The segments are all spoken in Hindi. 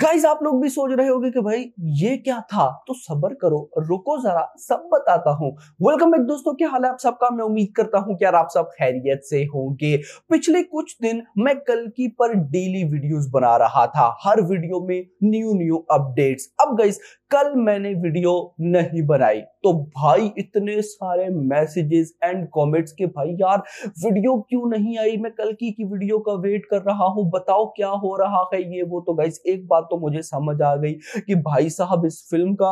गाइस आप लोग भी सोच रहे होंगे कि भाई ये क्या था, तो सब्र करो, रुको जरा, सब बताता हूँ। वेलकम बैक दोस्तों, क्या हाल है आप सबका। मैं उम्मीद करता हूँ कि यार आप सब खैरियत से होंगे। पिछले कुछ दिन मैं कल्कि पर डेली वीडियोस बना रहा था, हर वीडियो में न्यू न्यू अपडेट्स। अब गाइस कल मैंने वीडियो नहीं बनाई तो भाई इतने सारे मैसेजेस एंड कमेंट्स के भाई यार वीडियो क्यों नहीं आई, मैं कल्कि की वीडियो का वेट कर रहा हूं, बताओ क्या हो रहा है ये वो। तो गाइस एक बात तो मुझे समझ आ गई कि भाई साहब इस फिल्म का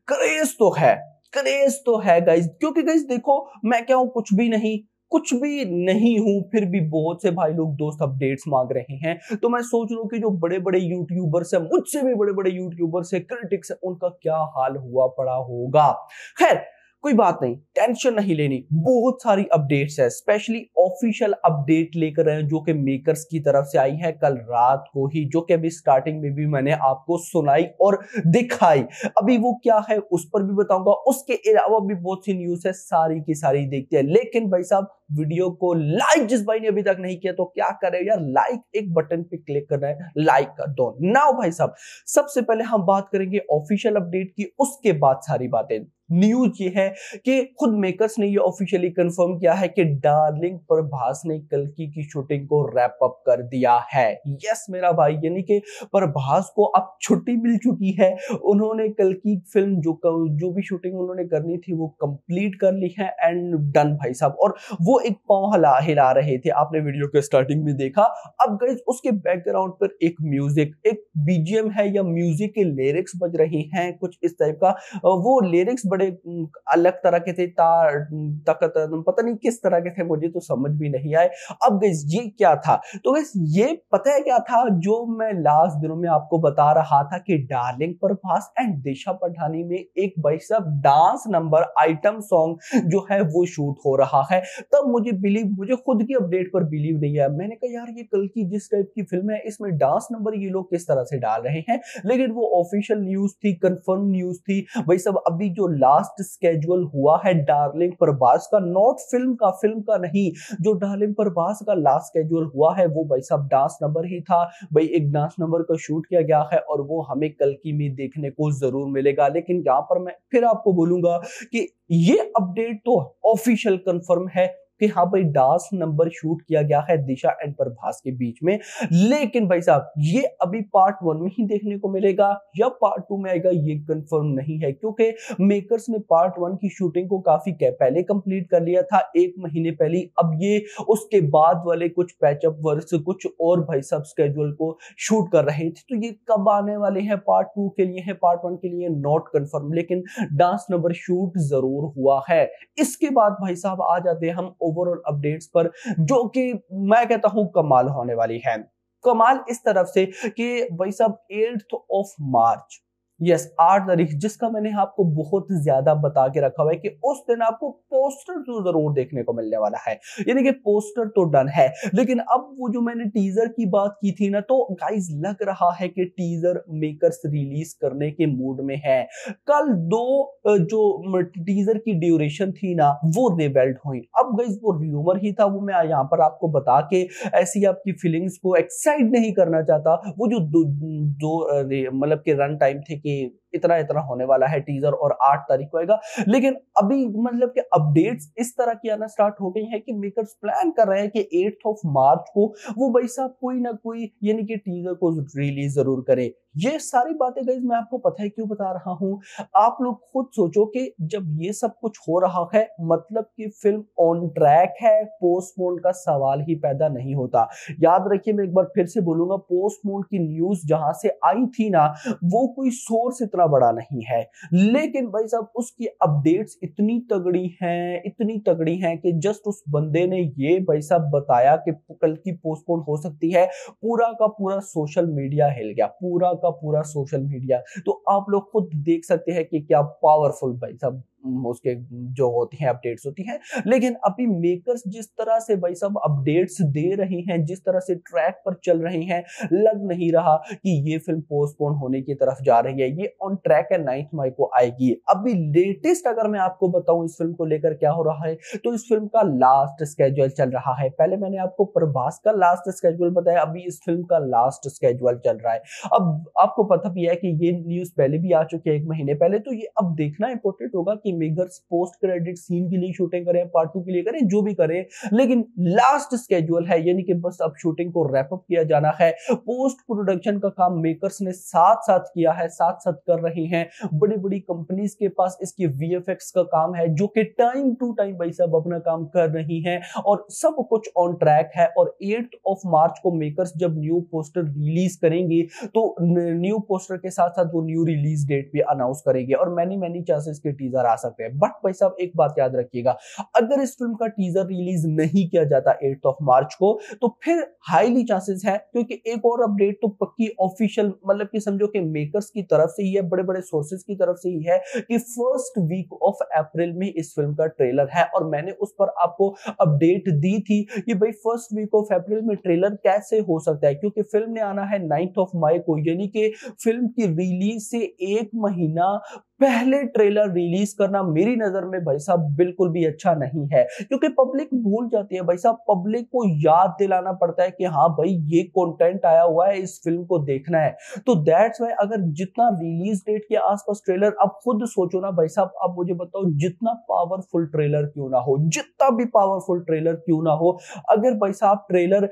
क्रेज तो है गाइस। क्योंकि गाइस देखो मैं क्या हूं, कुछ भी नहीं हूं, फिर भी बहुत से भाई लोग दोस्त अपडेट्स मांग रहे हैं। तो मैं सोच रहा हूं कि जो बड़े बड़े यूट्यूबर्स हैं, मुझसे भी बड़े बड़े यूट्यूबर्स हैं, क्रिटिक्स हैं, उनका क्या हाल हुआ पड़ा होगा। खैर कोई बात नहीं, टेंशन नहीं लेनी, बहुत सारी अपडेट्स है, स्पेशली ऑफिशियल अपडेट लेकर आए जो कि मेकर्स की तरफ से आई है कल रात को ही, जो कि अभी स्टार्टिंग में भी मैंने आपको सुनाई और दिखाई। अभी वो क्या है उस पर भी बताऊंगा, उसके अलावा भी बहुत सी न्यूज है, सारी की सारी देखते हैं। लेकिन भाई साहब वीडियो को लाइक जिस भाई ने अभी तक नहीं किया तो क्या करे यार, लाइक एक बटन पे क्लिक करना है, लाइक कर दो नाउ भाई साहब। सबसे पहले हम बात करेंगे ऑफिशियल अपडेट की, उसके बाद सारी बातें। न्यूज ये है कि खुद मेकर्स ने ये ऑफिशियली कंफर्म किया है कि डार्लिंग प्रभास ने कल्कि की शूटिंग को रैप अप कर दिया है। यस मेरा भाई, यानी कि प्रभास को अब छुट्टी मिल चुकी है। उन्होंने कल्कि फिल्म जो भी शूटिंग उन्होंने करनी थी वो कंप्लीट कर ली है एंड डन भाई साहब। और वो एक पांव हिला रहे थे, आपने वीडियो के स्टार्टिंग में देखा। अब गाइस उसके बैकग्राउंड पर एक म्यूजिक, एक बीजीएम है या म्यूजिक के लिरिक्स बज रहे हैं कुछ इस टाइप का। वो लिरिक्स बड़े अलग तरह के थे, पता नहीं किस तरह के थे, मुझे तो समझ भी नहीं आए। अब गाइस ये क्या था, तो गाइस ये पता है क्या था, जो मैं लास्ट दिनों में आपको बता रहा था कि डार्लिंग प्रभास एंड दिशा पठानी में एक भाई साहब डांस नंबर आइटम सॉन्ग जो है वो शूट हो रहा है। तब मुझे खुद की अपडेट पर बिलीव नहीं आया। मैंने कहा यार ये कल्कि जिस टाइप की फिल्म है, इसमें डांस नंबर ये लोग किस तरह से डाल रहे हैं। लेकिन वो ऑफिशियल न्यूज थी, कंफर्म न्यूज थी भाई साहब। अभी जो लास्ट स्केड्यूल हुआ है डार्लिंग प्रभास का, नॉट फिल्म का नहीं, जो डार्लिंग प्रभास का लास्ट स्केड्यूल हुआ है वो भाई साहब डांस नंबर ही था। भाई एक डांस नंबर का शूट किया गया है और वो हमें कल्कि में देखने को जरूर मिलेगा। लेकिन यहाँ पर मैं फिर आपको बोलूंगा कि ये अपडेट तो ऑफिशियल कंफर्म है कि हाँ भाई डांस नंबर शूट किया गया है दिशा एंड प्रभास के बीच में। लेकिन भाई साहब ये अभी पार्ट 1 में ही देखने को मिलेगा या पार्ट 2 में आएगा, ये कंफर्म नहीं है। क्योंकि मेकर्स ने पार्ट 1 की शूटिंग को काफी पहले कंप्लीट कर लिया था, 1 महीने पहले। अब ये उसके बाद वाले कुछ पैचअप वर्क्स, कुछ और भाई साहब स्केड्यूल को शूट कर रहे थे। तो ये कब आने वाले हैं, पार्ट 2 के लिए है, पार्ट 1 के लिए नॉट कंफर्म। लेकिन डांस नंबर शूट जरूर हुआ है। इसके बाद भाई साहब आ जाते हैं हम ओवरऑल अपडेट्स पर, जो कि मैं कहता हूं कमाल होने वाली है। कमाल इस तरफ से कि भाई साहब 8 मार्च, यस 8 तारीख, जिसका मैंने आपको बहुत ज्यादा बता के रखा हुआ है कि उस दिन आपको पोस्टर तो जरूर देखने को मिलने वाला है, यानी कि पोस्टर तो डन है। लेकिन अब वो जो मैंने टीजर की बात की थी ना, तो गाइस लग रहा है कि टीजर मेकर्स रिलीज करने के मूड में है। कल जो टीजर की ड्यूरेशन थी ना वो रिवेल्ड हुई। अब गाइस वो र्यूमर ही था, वो मैं यहाँ पर आपको बता के ऐसी आपकी फीलिंग्स को एक्साइट नहीं करना चाहता। वो जो मतलब के रन टाइम थे कि इतना इतना होने वाला है टीजर और 8 तारीख को आएगा। लेकिन अभी मतलब कि अपडेट्स इस तरह की आना स्टार्ट हो गई है कि मेकर्स प्लान कर रहे हैं कि 8 मार्च को वो भाई साहब कोई ना कोई यानी कि टीजर को रिलीज जरूर करे। ये सारी बातें गाइस मैं आपको पता है क्यों बता रहा हूं। आप लोग खुद सोचो कि जब ये सब कुछ हो रहा है, मतलब कि फिल्म ऑन ट्रैक है, पोस्टपोन का सवाल ही पैदा नहीं होता। याद रखिए, मैं एक बार फिर से बोलूंगा, पोस्टपोन की न्यूज जहां से आई थी ना, वो कोई सोर्स इतना बड़ा नहीं है। लेकिन भाई साहब उसकी अपडेट्स इतनी तगड़ी हैं कि जस्ट उस बंदे ने ये भाई साहब बताया कि कल की पोस्टपोन हो सकती है, पूरा का पूरा सोशल मीडिया हिल गया, पूरा का पूरा सोशल मीडिया। तो आप लोग खुद देख सकते हैं कि क्या पावरफुल भाई साहब उसके जो होती हैं अपडेट्स होती हैं। लेकिन अभी मेकर्स जिस तरह से भाई साहब अपडेट्स दे रहे हैं, जिस तरह से ट्रैक पर चल रहे हैं, लग नहीं रहा कि ये फिल्म पोस्टपोन होने की तरफ जा रही है। ये ऑन ट्रैक है, 9 मई को आएगी। अभी लेटेस्ट अगर मैं आपको बताऊं इस फिल्म को लेकर क्या हो रहा है, तो इस फिल्म का लास्ट स्केड्यूल चल रहा है। पहले मैंने आपको प्रभास का लास्ट स्केड्यूल बताया, अभी इस फिल्म का लास्ट स्केड्यूल चल रहा है। अब आपको पता भी है कि ये न्यूज पहले भी आ चुकी है, 1 महीने पहले। तो ये अब देखना इंपॉर्टेंट होगा कि मेकर्स पोस्ट क्रेडिट सीन के लिए शूटिंग करें, पार्ट 2 के लिए करें, जो भी करें, लेकिन लास्ट स्केड्यूल है, यानी कि बस अब शूटिंग को रैप अप किया जाना है। पोस्ट प्रोडक्शन का काम मेकर्स ने साथ साथ किया है, साथ साथ कर रहे हैं। बड़ी बड़ी कंपनीज के पास इसकी वीएफएक्स का काम है, जो कि टाइम टू टाइम भाई साहब अपना काम कर रही हैं, और सब कुछ ऑन ट्रैक है। और 8 मार्च को मेकर्स जब न्यू पोस्टर रिलीज करेंगे, तो न्यू पोस्टर के साथ साथ वो न्यू रिलीज डेट भी अनाउंस करेंगे, और मैनी चांसेस के टीजर आ सकते हैं। बट भाई साहब एक बात याद रखिएगा, अगर इस फिल्म का टीजर रिलीज नहीं किया जाता 8 मार्च को, तो फिर हाईली चांसेस है, क्योंकि एक और अपडेट तो पक्की ऑफिशियल, मतलब कि समझो कि मेकर्स की तरफ से ही है, बड़े बड़े सोर्सेज की तरफ से ही है, कि फर्स्ट वीक ऑफ अप्रैल में इस फिल्म का ट्रेलर है। और मैंने उस पर आपको अपडेट दी थी कि भाई फर्स्ट वीक ऑफ अप्रैल में ट्रेलर कैसे हो सकता है, क्योंकि फिल्म ने आना है 9 मई को, यानी कि फिल्म की रिलीज से 1 महीना पहले ट्रेलर रिलीज करना मेरी नजर में भाई साहब बिल्कुल भी अच्छा नहीं है, क्योंकि पब्लिक भूल जाती है भाई साहब। पब्लिक को याद दिलाना पड़ता है कि हाँ भाई ये कंटेंट आया हुआ है, इस फिल्म को देखना है। तो दैट्स व्हाई अगर जितना रिलीज डेट के आसपास ट्रेलर, अब खुद सोचो ना भाई साहब, अब मुझे बताओ, जितना पावरफुल ट्रेलर क्यों ना हो, जितना भी पावरफुल ट्रेलर क्यों ना हो, अगर भाई साहब ट्रेलर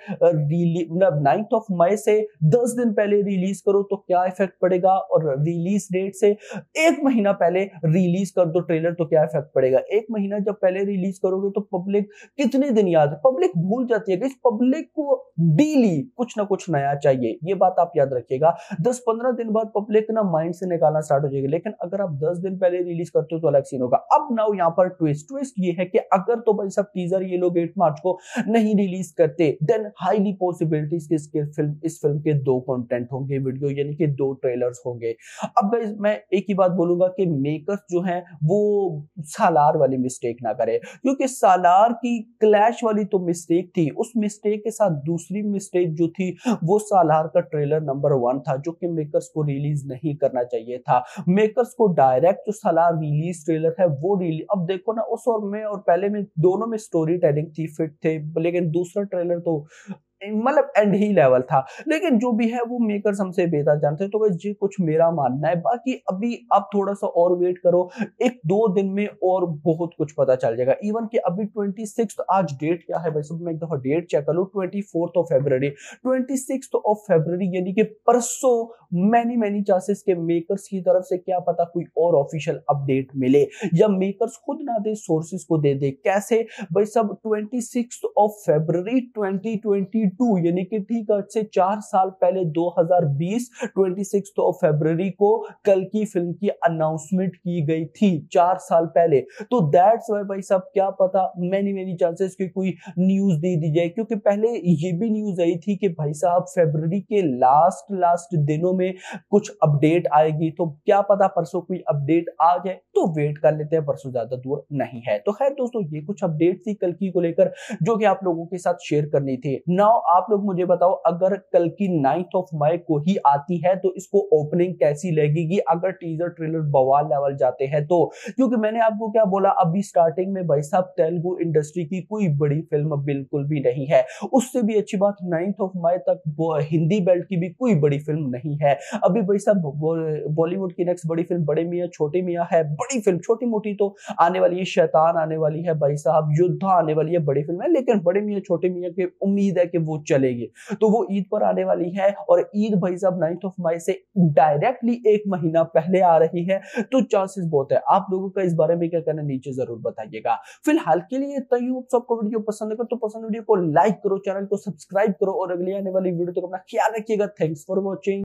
9 मई से 10 दिन पहले रिलीज करो तो क्या इफेक्ट पड़ेगा, और रिलीज डेट से 1 महीना पहले रिलीज कर दो ट्रेलर तो क्या इफेक्ट पड़ेगा। 1 महीना जब पहले रिलीज करोगे तो पब्लिक कितने दिन याद है, पब्लिक भूल जाती है। पब्लिक को डेली कुछ ना कुछ नया चाहिए, ये बात आप याद रखिएगा। 10-15 दिन बाद पब्लिक ना माइंड से निकालना स्टार्ट हो जाएगी, लेकिन अगर आप 10 दिन पहले रिलीज करते हो तो अलग सीन होगा। अब नाउ यहाँ पर ट्विस्ट ये है कि अगर तो भाई सब टीजर ये लोग 8 मार्च को नहीं रिलीज करते, देन हाईली पॉसिबिलिटीज कि इस फिल्म के 2 कंटेंट होंगे वीडियो, यानी कि 2 ट्रेलर्स होंगे। अब गाइस मैं एक ही बात बोलूंगा कि मेकर्स जो हैं वो सालार वाली मिस्टेक ना करे, क्योंकि सालार की क्लैश वाली तो मिस्टेक थी, उस मिस्टेक के साथ दूसरी मिस्टेक जो थी वो सालार का ट्रेलर नंबर 1 था, जो कि मेकर्स को रिलीज नहीं करना चाहिए था। मेकर्स को डायरेक्ट जो सालार रिलीज ट्रेलर है वो रिलीज, अब देखो ना, उस और में और पहले में दोनों में स्टोरी टेलिंग थी, फिट थे, लेकिन दूसरा ट्रेलर तो मतलब एंड ही लेवल था। लेकिन जो भी है वो मेकर्स हमसे बेहतर जानते हैं। तो ये कुछ मेरा मानना है, बाकी अभी आप थोड़ा सा और वेट करो, 1-2 दिन में और बहुत कुछ पता चल जाएगा। इवन कि अभी 26, आज डेट क्या है भाई सब, मैं एक दफा डेट चेक कर लूं, 24 फरवरी 26 फरवरी, यानी कि परसों मैनी चांसेस के मेकर्स की तरफ से क्या पता कोई और ऑफिशियल अपडेट मिले, या मेकर्स खुद ना दे, सोर्सेस को दे दे। कैसे भाई सब, 26 फरवरी 2022, यानी कि ठीक आज से 4 साल पहले 2020 26 फरवरी को कल की फिल्म की अनाउंसमेंट की गई थी, 4 साल पहले। तो दैट्स व्हाई भाई साहब क्या पता मैनी चांसेस की कोई न्यूज दे दी जाए, क्योंकि पहले ये भी न्यूज आई थी कि भाई साहब फरवरी के लास्ट दिनों में कुछ अपडेट आएगी। तो क्या पता परसों कोई अपडेट आ जाए, तो वेट कर लेते हैं, परसों ज्यादा दूर नहीं है। तो खैर दोस्तों, ये कुछ अपडेट थी कल की को लेकर जो कि आप लोगों के साथ शेयर करनी थी। नाउ आप लोग मुझे बताओ, अगर कल की 9 मई को ही आती है तो इसको ओपनिंग कैसी लगेगी, अगर टीजर ट्रेलर बवाल लेवल जाते हैं तो। क्योंकि मैंने आपको क्या बोला अभी स्टार्टिंग में, भाई साहब तेलुगु इंडस्ट्री की कोई बड़ी फिल्म बिल्कुल भी नहीं है। उससे भी अच्छी बात, 9 मई तक हिंदी बेल्ट की भी कोई बड़ी फिल्म नहीं है। अभी भाई साहब बॉलीवुड की नेक्स्ट बड़ी फिल्म बड़े मियां छोटे मियां है। बड़ी फिल्म छोटी मोटी तो आने वाली है, शैतान आने वाली है भाई साहब, योद्धा आने वाली है, बड़ी फिल्म है। लेकिन बड़े मियां छोटे मियां की उम्मीद है कि वो चलेगी, तो वो ईद पर आने वाली है। और ईद भाई साहब 9 मई से डायरेक्टली 1 महीना पहले आ रही है, तो चांसेस बहुत है। आप लोगों का इस बारे में क्या कहना, नीचे जरूर बताइएगा। फिलहाल के लिए इतना ही। सबको वीडियो पसंद है तो पसंद वीडियो को लाइक करो, चैनल को सब्सक्राइब करो, और अगली आने वाली वीडियो तक अपना ख्याल रखिएगा। Thanks for watching.